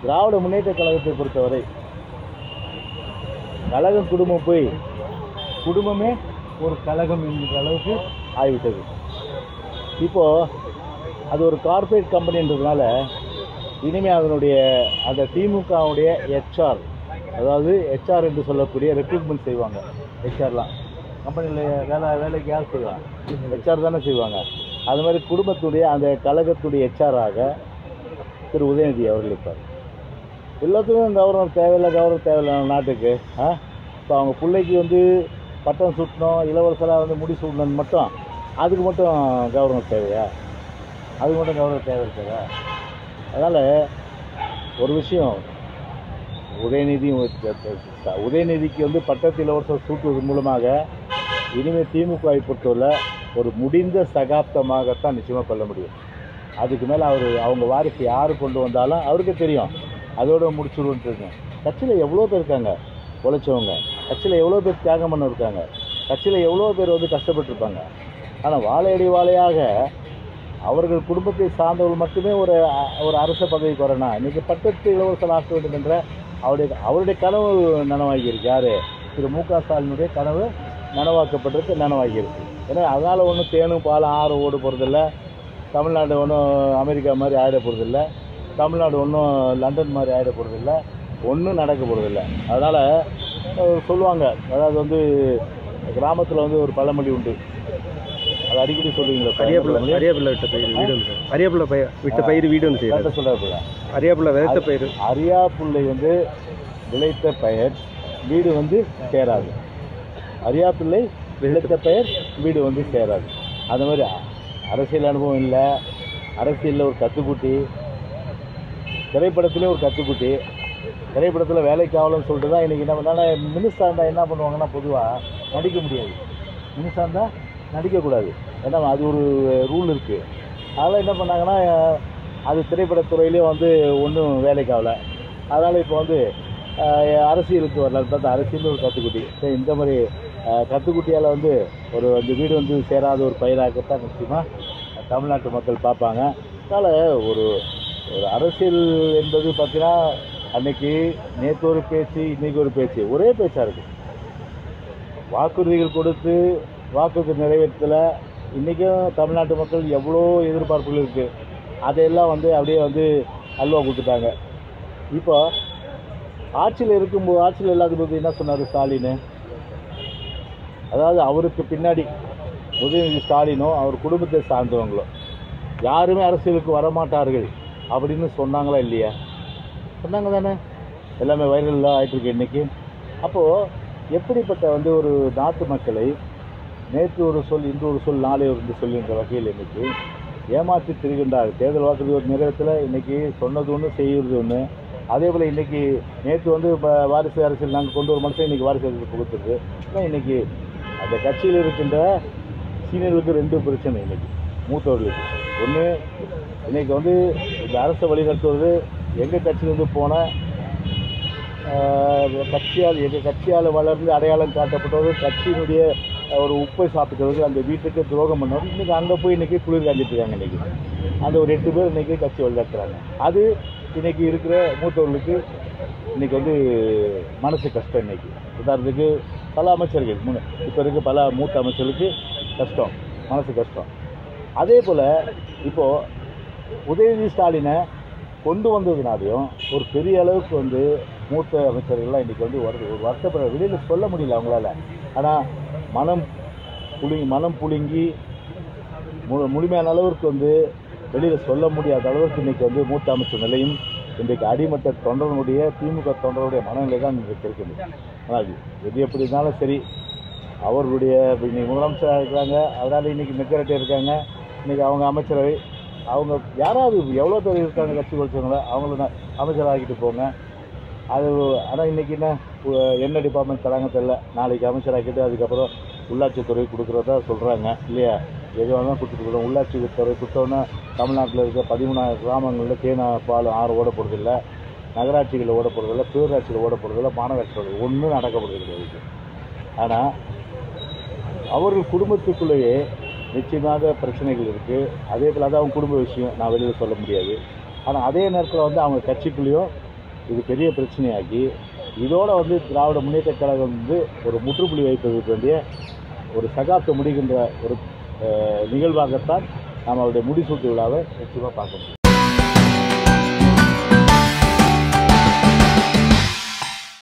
திராவிட முன்னேற்ற கழகத்தை பொறுத்தவரை கழகம் குடும்பம் போய் குடும்பமே ஒரு கழகம் என்கிற அளவுக்கு ஆகிவிட்டது. இப்போது அது ஒரு கார்ப்பரேட் கம்பெனின்றதுனால இனிமேல் அதனுடைய அந்த திமுகவுடைய ஹெச்ஆர், அதாவது ஹெச்ஆர் என்று சொல்லக்கூடிய ரெக்ரூட்மெண்ட் செய்வாங்க. ஹெச்ஆர்லாம் கம்பெனியில் வேலைக்கு யார் செய்வாங்க? ஹெச்ஆர் தானே செய்வாங்க. அது மாதிரி குடும்பத்துடைய அந்த கழகத்துடைய ஹெச்ஆராக திரு உதயநிதி அவர்கள் இருப்பார். எல்லாத்துக்கும் கவர்னர் தேவையில்லை நாட்டுக்கு. இப்போ அவங்க பிள்ளைக்கு வந்து பட்டம் சுட்டணும், இளவரசராக வந்து முடி சுடணும்னு மட்டும் அதுக்கு மட்டும் கவர்னர் தேவையா? அதுக்கு மட்டும் கவர்னர் தேவை இருக்காதா? அதனால் ஒரு விஷயம், உதயநிதிக்கு வந்து பட்டத்து இளவரசர் சூட்டுவது மூலமாக இனிமேல் திமுகவை பொறுத்தவரை ஒரு முடிந்த சகாப்தமாகத்தான் நிச்சயமாக கொள்ள முடியும். அதுக்கு மேலே அவங்க வாரிசு யார் கொண்டு வந்தாலும் அவருக்கு தெரியும், அதோடு முடிச்சுடுன்ட்டு. கட்சியில் எவ்வளோ பேர் இருக்காங்க உழைச்சவங்க, கட்சியில் எவ்வளோ பேர் தியாகம் பண்ண இருக்காங்க, கட்சியில் எவ்வளோ பேர் வந்து கஷ்டப்பட்டுருப்பாங்க. ஆனால் வாழையடி வாழையாக அவர்கள் குடும்பத்தை சார்ந்தவர்கள் மட்டுமே ஒரு அரச பதவிக்கு வரணும். இன்றைக்கி பட்டத்து இளவரசர் ஆக்க வேண்டும் என்ற அவருடைய கனவு நனவாகியிருக்கு. யார்? திரு மு.க. ஸ்டாலினுடைய கனவு நனவாகியிருக்கு. ஏன்னா அதனால் ஒன்றும் தேனும் பாலும் ஆறு ஓட போகிறதில்ல, தமிழ்நாடு ஒன்றும் அமெரிக்கா மாதிரி ஆகிட போகிறதில்ல, தமிழ்நாடு ஒன்றும் லண்டன் மாதிரி ஆகிட போகிறதில்ல, ஒன்றும் நடக்க போகிறதில்ல. அதனால் சொல்லுவாங்க, அதாவது வந்து கிராமத்தில் வந்து ஒரு பழமொழி உண்டு, அது அடிக்கடி சொல்லுவீங்களா? அரியாப்பிள்ளை விட்ட பயிர் வீடு வந்து அரியாப்பிள்ளை விட்ட பயிர் வீடு வந்து செய்யறது சொல்ல அரியாப்பிள்ளை விளைத்த பயிர், அரியாப்பிள்ளை வந்து விளைத்த பயிர் வீடு வந்து சேராது. அரியாப்பிள்ளை விளைத்த பயிர் வீடு வந்து சேராது. அது மாதிரி அரசியல் அனுபவம் இல்லை, அரசியலில் ஒரு கத்துக்குட்டி, திரைப்படத்துலேயும் ஒரு கத்துக்குட்டி, திரைப்படத்தில் வேலைக்கு ஆகலன்னு சொல்லிட்டு தான் இன்றைக்கி என்ன பண்ணாலும் மினிஸ்டர் இருந்தால் என்ன பண்ணுவாங்கன்னா பொதுவாக நடிக்க முடியாது. மினிஸ்டர் இருந்தால் நடிக்கக்கூடாது, ஏன்னா அது ஒரு ரூல் இருக்குது. அதனால் என்ன பண்ணாங்கன்னா அது திரைப்படத்துறையிலே வந்து ஒன்றும் வேலைக்கு ஆகலை. அதனால் இப்போ வந்து அரசியலுக்கு வரலான்னு பார்த்தா அரசியல் ஒரு கத்துக்குட்டி. இந்த மாதிரி கத்துக்குட்டியால் வந்து அந்த வீடு வந்து சேராத ஒரு பயிராகத்தான் நிச்சயமாக தமிழ்நாட்டு மக்கள் பார்ப்பாங்க. அதனால் ஒரு அரசியல் என்பது பார்த்தீங்கன்னா அன்றைக்கி நேற்று ஒரு பேச்சு, இன்றைக்கி ஒரு பேச்சு, ஒரே பேச்சாக இருக்குது. வாக்குறுதிகள் கொடுத்து வாக்குறுதி நிறைவேற்றல. இன்றைக்கும் தமிழ்நாட்டு மக்கள் எவ்வளோ எதிர்பார்ப்புகள் இருக்குது, அதையெல்லாம் வந்து அப்படியே வந்து அல்வா கொடுத்துட்டாங்க. இப்போ ஆட்சியில் இருக்கும்போது, ஆட்சியில் இல்லாத போது என்ன சொன்னார் ஸ்டாலின்? அதாவது அவருக்கு பின்னாடி உதயநிதி ஸ்டாலினோ அவர் குடும்பத்தை சார்ந்தவங்களோ யாருமே அரசியலுக்கு வரமாட்டார்கள் அப்படின்னு சொன்னாங்களா இல்லையா? சொன்னாங்க தானே, எல்லாமே வைரலாக ஆகிட்டுருக்கு இன்றைக்கி. அப்போது எப்படிப்பட்ட வந்து ஒரு நாட்டு மக்களை நேற்று ஒரு சொல், இன்று ஒரு சொல், நாளை ஒரு சொல்லுன்ற வகையில் இன்றைக்கி ஏமாற்றி திரிகின்றார். தேர்தல் வாக்குறுதி ஒரு நேரத்தில் இன்றைக்கி சொன்னது ஒன்று, செய்கிறது ஒன்று. அதே போல் இன்றைக்கி நேற்று வந்து இப்போ வாரிசு அரசியல் நாங்கள் கொண்டு ஒரு மனுஷன் இன்றைக்கி வாரிசு அரசியல் கொடுத்துருக்கு. ஆனால் இன்றைக்கி அந்த கட்சியில் இருக்கின்ற சீனியர்களுக்கு ரெண்டு பிரச்சனை. இன்றைக்கி மூத்தவர்களுக்கு ஒன்று, இன்றைக்கி வந்து இந்த அரசை வழிநடத்துவது எங்கள் கட்சியிலேருந்து போன எங்கள் கட்சியால் வளர்ந்து அடையாளம் காட்டப்பட்டது, கட்சியினுடைய ஒரு உப்பை சாப்பிட்டது, அந்த வீட்டுக்கு துரோகம் பண்ணவர் இன்றைக்கி அங்கே போய் இன்றைக்கி குளிர் காஞ்சிட்டு இருக்காங்க. இன்றைக்கி அந்த ஒரு 8 பேர் இன்றைக்கி கட்சி வழிநடத்துகிறாங்க. அது இன்றைக்கி இருக்கிற மூத்தவர்களுக்கு இன்றைக்கி வந்து மனசு கஷ்டம். இன்றைக்கி உதாரணத்துக்கு பல அமைச்சர்கள், இப்போ இருக்க பல மூத்த அமைச்சர்களுக்கு கஷ்டம், மனசு கஷ்டம். அதே போல் இப்போது உதயநிதி ஸ்டாலினை கொண்டு வந்ததுனாலையும் ஒரு பெரிய அளவுக்கு வந்து மூத்த அமைச்சர்கள்லாம் இன்றைக்கி வந்து ஒரு வருத்தப்பட வெளியில் சொல்ல முடியல அவங்களால. ஆனால் மனம் புழுங்கி முழுமையான அளவிற்கு வந்து வெளியில் சொல்ல முடியாத அளவிற்கு இன்றைக்கி வந்து மூத்த அமைச்சர் நிலையும் இன்றைக்கு அடிமட்ட தொண்டர்களுடைய, திமுக தொண்டர்களுடைய மனநிலை தான் இன்றைக்கு இருக்குது. ஆனால் எது எப்படி இருந்தாலும் சரி, அவர்களுடைய இன்றைக்கி முதலமைச்சராக இருக்கிறாங்க, அதனால் இன்றைக்கி மெஜாரிட்டி இருக்காங்க. இன்றைக்கி அவங்க அமைச்சரவை, அவங்க யாராவது எவ்வளோ பேர் இருக்காங்க கட்சி வச்சவங்கள அவங்கள அமைச்சராகிட்டு போங்க. அது ஆனால் இன்றைக்கி என்ன டிபார்ட்மெண்ட் தராங்க தெரியல. நாளைக்கு அமைச்சராகிட்டு அதுக்கப்புறம் உள்ளாட்சித்துறை கொடுக்குறதா சொல்கிறாங்க இல்லையா? எது வேணாலும் கொடுத்துட்டு உள்ளாட்சித்துறை கொடுத்தோன்னா தமிழ்நாட்டில் இருக்க 13 கிராமங்களில் தேனா பால் ஆறு ஓட போகிறதில்ல, நகராட்சிகளில் ஓட போகிறதில்ல, பேரூராட்சியில் ஓட போகிறதில்ல, மாநகராட்சியில் ஒன்றும் நடக்கப்படுறது கிடையாது. ஆனால் அவர்கள் குடும்பத்துக்குள்ளேயே நிச்சயமாக பிரச்சனைகள் இருக்குது. அதே போல் அது அவங்க குடும்ப விஷயம், நான் வெளியில் சொல்ல முடியாது. ஆனால் அதே நேரத்தில் வந்து அவங்க கட்சிக்குள்ளேயும் இது பெரிய பிரச்சனையாகி இதோட வந்து திராவிட முன்னேற்றக் கழகம் வந்து ஒரு முற்றுப்புள்ளி வைப்பதற்கு வேண்டிய ஒரு சகாப்தம் முடிகின்ற ஒரு நிகழ்வாகத்தான் நாம் அவருடைய முடிசூட்டு விழாவை நிச்சயமாக பார்க்க முடியும்.